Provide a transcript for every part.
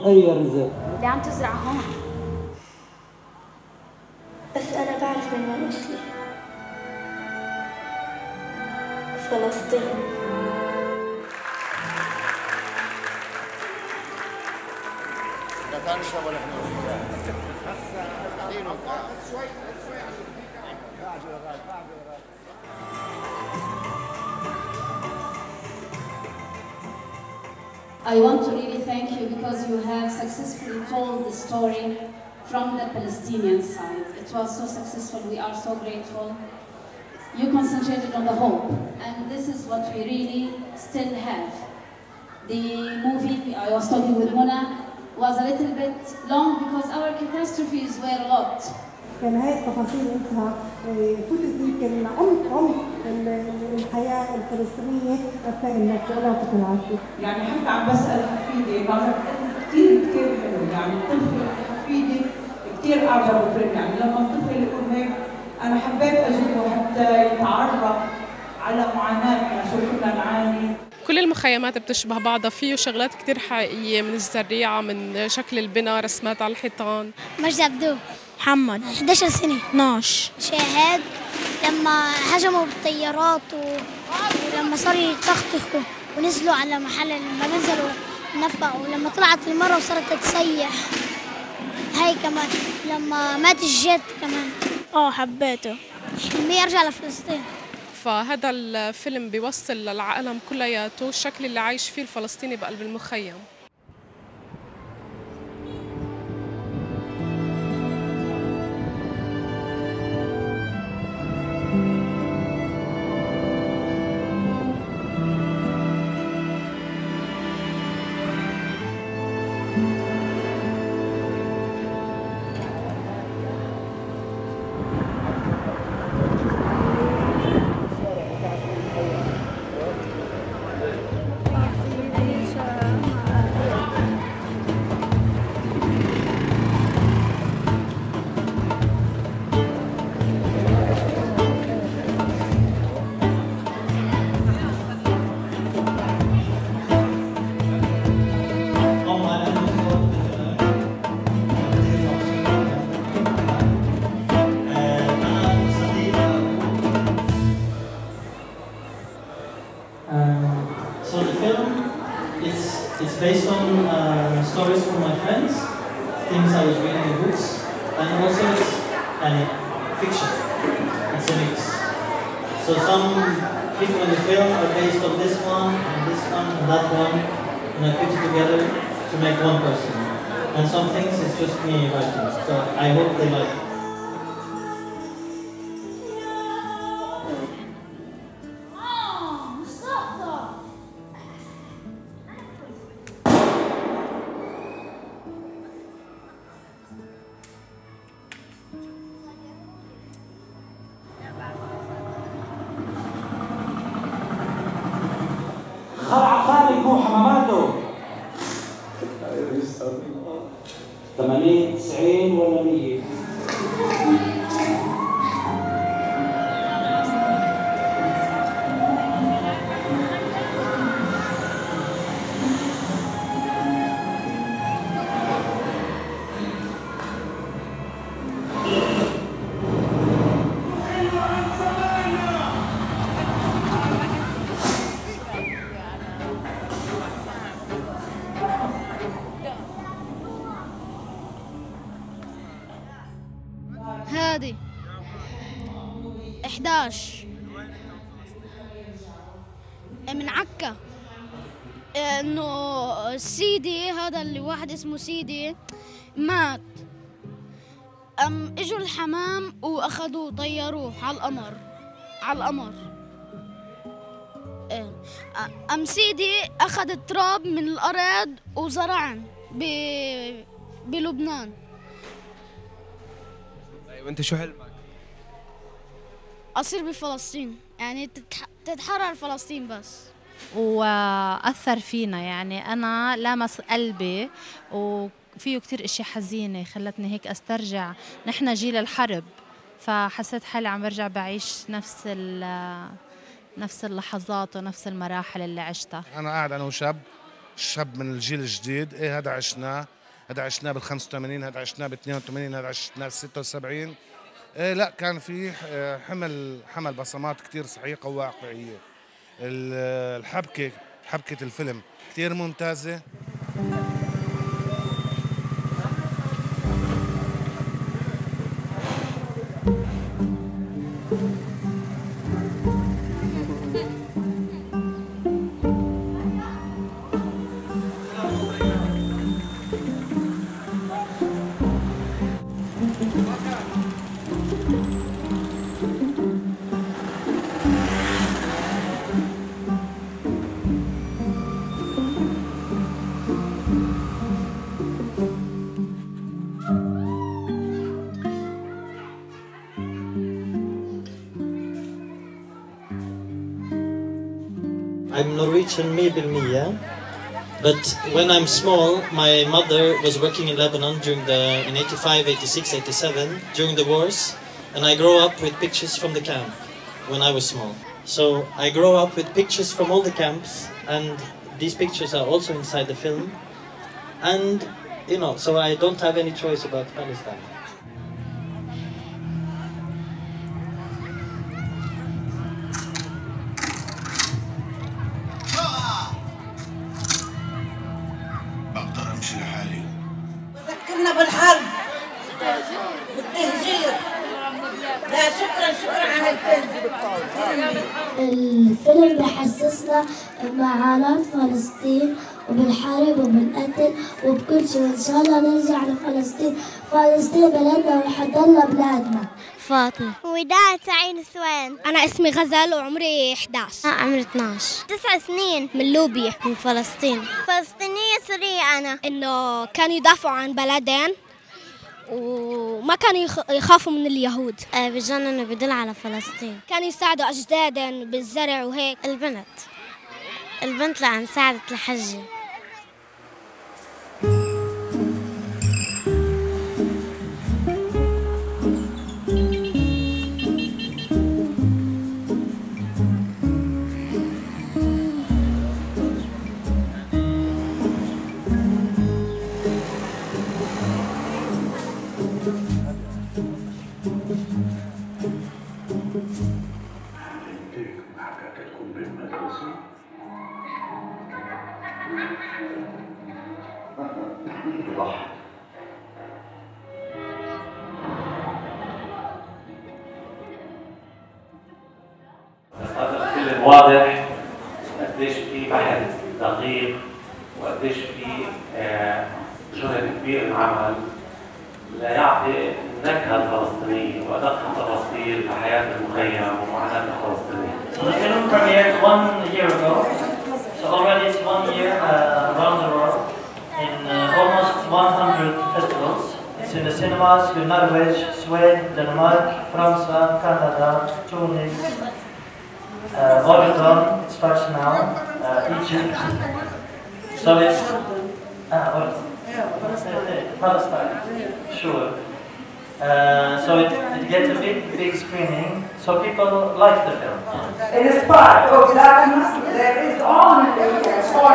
أي رزق؟ اللي عم تزرع هون. بس أنا بعرف من وين أصلي. فلسطين. I want to really thank you because you have successfully told the story from the Palestinian side. It was so successful, we are so grateful. You concentrated on the hope, and this is what we really still have. The movie, I was talking with Mona, was a little bit long because our catastrophes were a lot. كان هاي التفاصيل انتها فتت يمكن عمق الحياه الفلسطينيه حتى انك تقولها وتكون عارفه. يعني حتى عم بسال حفيدي قالت كثير حلو، يعني الطفل حفيدي كثير اعجبه الفيلم، يعني لما الطفل يقول هيك انا حبيت اجيبه حتى يتعرف على معاناتنا شو كنا نعاني. كل المخيمات بتشبه بعضها، فيه شغلات كتير حقيقية من الزريعة، من شكل البناء، رسمات على الحيطان. مجد عبدو. محمد 11 سنة. 12. شاهد لما هجموا بالطيارات ولما صاروا يتخطخوا ونزلوا على محل، لما نزلوا نفقوا، ولما طلعت المرة وصارت تتسيح. هاي كمان لما مات الجيت كمان. حبيته. حلمي ارجع لفلسطين. فهذا الفيلم بيوصل للعالم كلياته الشكل اللي عايش فيه الفلسطيني بقلب المخيم. So the film it's based on stories from my friends, things I was reading in books, and also it's fiction. It's a mix. So some people in the film are based on this one, and that one, and I put it together to make one person. And some things it's just me writing. So I hope they like it. خلع خالق هو حماماته 80 90 ولا 100. هادي 11 من عكا. انه سيدي هذا اللي واحد اسمه سيدي مات، اجوا الحمام واخذوه طيروه على القمر. سيدي اخذ التراب من الارض وزرعن بلبنان. وانت شو حلمك؟ اصير بفلسطين، يعني تتحرر فلسطين بس. وأثر فينا، يعني أنا لامس قلبي، وفيه كتير اشياء حزينة خلتني هيك استرجع. نحن جيل الحرب، فحسيت حالي عم برجع بعيش نفس اللحظات ونفس المراحل اللي عشتها. أنا قاعد أنا وشاب من الجيل الجديد، هذا عشناه هذا عشناه بال 85، هذا عشناه بال 82، هذا عشناه بال 76. لا كان في حمل بصمات كثير صحيحة وواقعية. حبكة الفيلم كثير ممتازة. I'm Norwegian maybe, but when I'm small, my mother was working in Lebanon in 85, 86, 87, during the wars, and I grew up with pictures from the camp when I was small. So I grew up with pictures from all the camps, and these pictures are also inside the film. And, so I don't have any choice about Palestine. ذكرنا بالحرب بالتهجير. لا شكرا على الفيلم. الفيلم بحسسنا بمعاناة فلسطين وبالحرب وبالقتل وبكل شيء، وإن شاء الله نرجع لفلسطين. فلسطين بلدنا وحتضل بلادنا. فاطمة. وداع تعين سوين. أنا اسمي غزال وعمري 11. عمري 12. 9 سنين. من لوبيا. من فلسطين. فلسطينية سورية أنا. إنه كانوا يدافعوا عن بلدين وما كانوا يخافوا من اليهود. بجنن بدل على فلسطين. كانوا يساعدوا أجدادهم بالزرع وهيك. البنت لأن ساعدت الحجة. هذا الفيلم واضح قديش في بحث دقيق وقديش في جهد كبير انعمل ليعطي النكهه الفلسطينيه وادق التفاصيل لحياه المخيم ومعاناه الفلسطينيين. The film premiered 1 year ago, so already it's 1 year around the world in almost 100 festivals. It's in the cinemas in Norway, Sweden, Denmark, France, Canada, Tunis, Oregon, it starts now, Egypt. So it's Palestine, sure. So it gets a big screening, so people like the film. In spite of darkness, there is always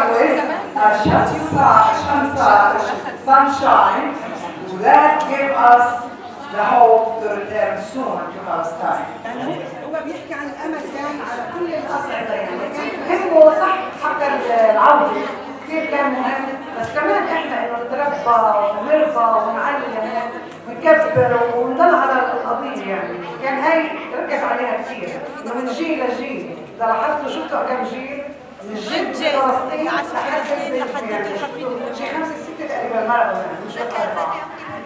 sunshine that gives us the hope to return soon to Palestine. هو بيحكي عن الامل كان على كل الاصعده، يعني كان همه صح حق العوده كثير كان مهم، بس كمان احنا انه نتربى ونربى ونعلم ونكبر ونضل على القضيه، يعني كان هاي ركز عليها كثير من جيل لجيل. اذا لاحظتوا شفتوا كم جيل من جد فلسطين لحد الحفيد، شي 5 6 تقريبا مرقوا يعني مش 4.